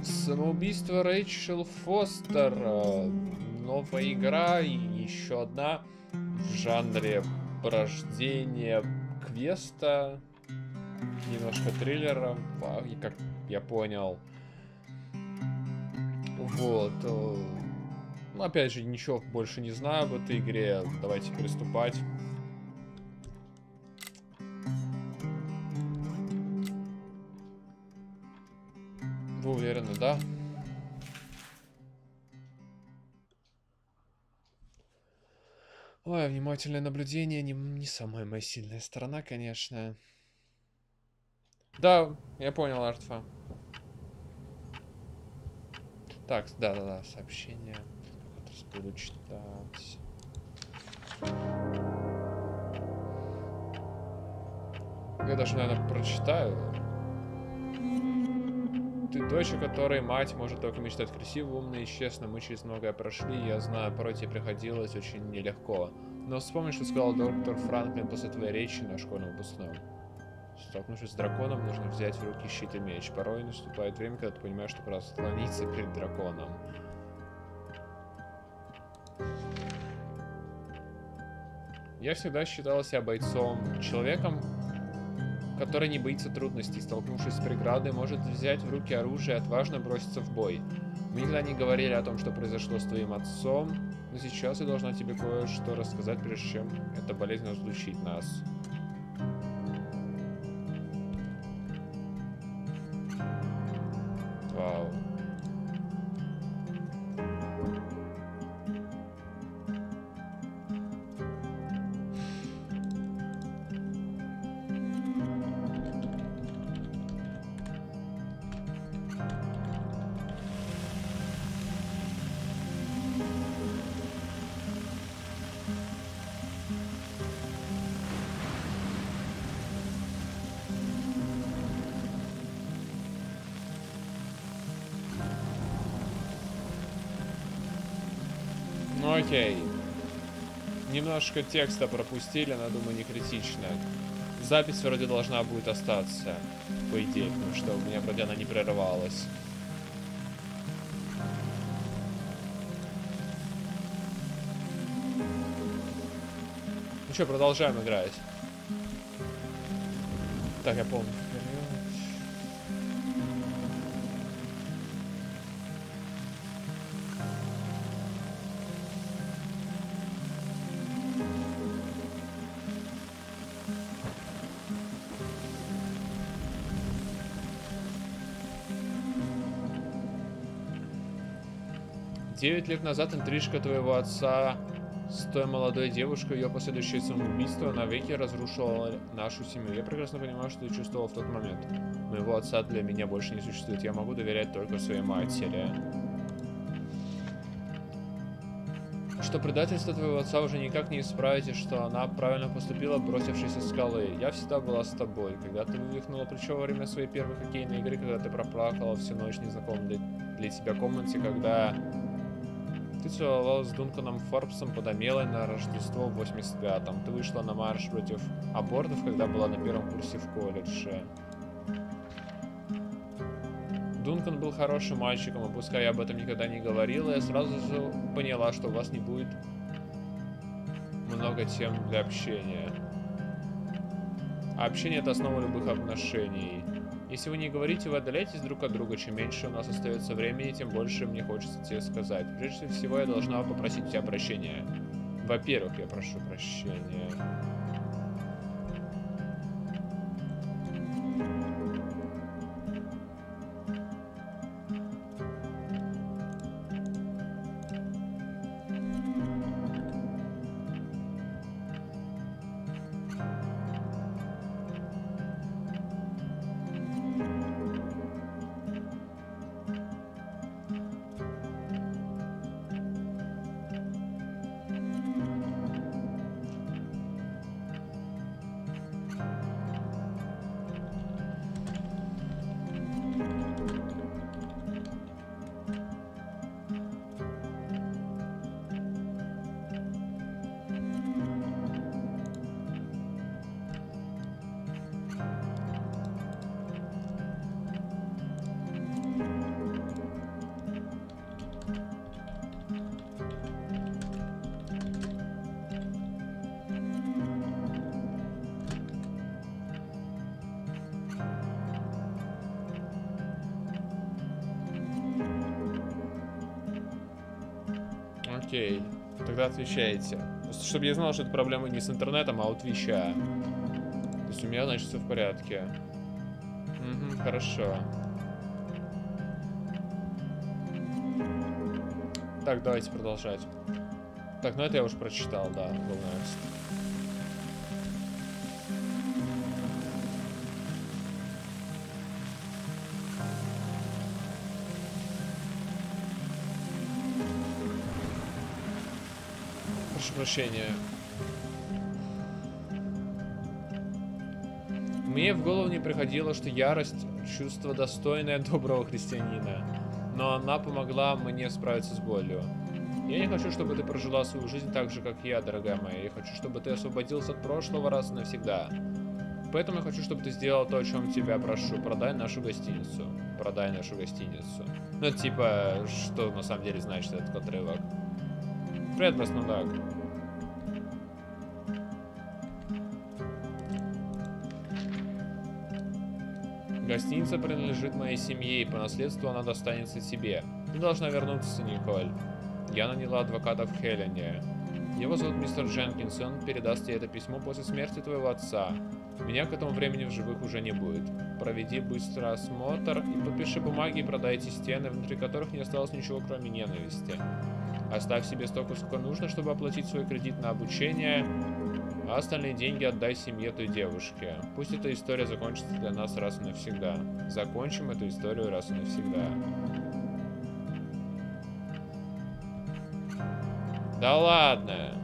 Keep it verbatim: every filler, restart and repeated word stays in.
Самоубийство Рэйчел Фостер. Новая игра и еще одна в жанре порождения квеста. Немножко триллера, и как я понял. Вот. Ну, опять же, ничего больше не знаю об этой игре. Давайте приступать. Вы уверены, да? Ой, внимательное наблюдение не, не самая моя сильная сторона, конечно. Да, я понял, Артфа. Так, да-да-да, сообщение. Буду читать. Я даже, наверное, прочитаю. Ты дочь, у которой мать может только мечтать красиво, умно и честно. Мы через многое прошли, я знаю, порой тебе приходилось очень нелегко. Но вспомни, что сказал доктор Франклин после твоей речи на школьном выпускном. Столкнувшись с драконом, нужно взять в руки щит и меч. Порой наступает время, когда ты понимаешь, что пора склониться перед драконом. Я всегда считал себя бойцом, человеком, который не боится трудностей, столкнувшись с преградой, может взять в руки оружие и отважно броситься в бой. Мы никогда не говорили о том, что произошло с твоим отцом, но сейчас я должна тебе кое-что рассказать, прежде чем эта болезнь разлучит нас. Вау. Ну окей. Немножко текста пропустили, но думаю не критично. Запись вроде должна будет остаться, по идее, потому что у меня вроде она не прерывалась. Ну что, продолжаем играть. Так, я помню. Девять лет назад интрижка твоего отца с той молодой девушкой, ее последующее самоубийство навеки разрушило нашу семью. Я прекрасно понимаю, что ты чувствовал в тот момент. Моего отца для меня больше не существует. Я могу доверять только своей матери. Что предательство твоего отца уже никак не исправить, и что она правильно поступила, бросившись со скалы. Я всегда была с тобой. Когда ты вывихнула плечо во время своей первой хоккейной игры, когда ты проплакала всю ночь в незнакомой для, для тебя комнате, когда ты целовалась с Дунканом Форбсом под Амелой на Рождество в восемьдесят пятом. Ты вышла на марш против абортов, когда была на первом курсе в колледже. Дункан был хорошим мальчиком, и пускай я об этом никогда не говорила, я сразу же поняла, что у вас не будет много тем для общения. А общение — это основа любых отношений. Если вы не говорите, вы отдаляетесь друг от друга. Чем меньше у нас остается времени, тем больше мне хочется тебе сказать. Прежде всего, я должна попросить у тебя прощения. Во-первых, я прошу прощения. Окей. Тогда отвечайте. Просто чтобы я знал, что это проблема не с интернетом, а от Твича. То есть у меня, значит, все в порядке. Угу, хорошо. Так, давайте продолжать. Так, ну это я уже прочитал, да. Go next. Прошу прощения. Мне в голову не приходило, что ярость — чувство, достойное доброго христианина. Но она помогла мне справиться с болью. Я не хочу, чтобы ты прожила свою жизнь так же, как я, дорогая моя. Я хочу, чтобы ты освободился от прошлого раз и навсегда. Поэтому я хочу, чтобы ты сделал то, о чем тебя прошу. Продай нашу гостиницу. Продай нашу гостиницу. Ну, это типа, что на самом деле значит этот отрывок. Привет, Краснодарк. Гостиница принадлежит моей семье, и по наследству она достанется тебе. Ты должна вернуться, Николь. Я наняла адвоката в Хелене. Его зовут мистер Дженкинс, и он передаст тебе это письмо после смерти твоего отца. Меня к этому времени в живых уже не будет. Проведи быстро осмотр и подпиши бумаги и продай эти стены, внутри которых не осталось ничего, кроме ненависти. Оставь себе столько, сколько нужно, чтобы оплатить свой кредит на обучение, а остальные деньги отдай семье той девушки. Пусть эта история закончится для нас раз и навсегда. Закончим эту историю раз и навсегда. Да ладно.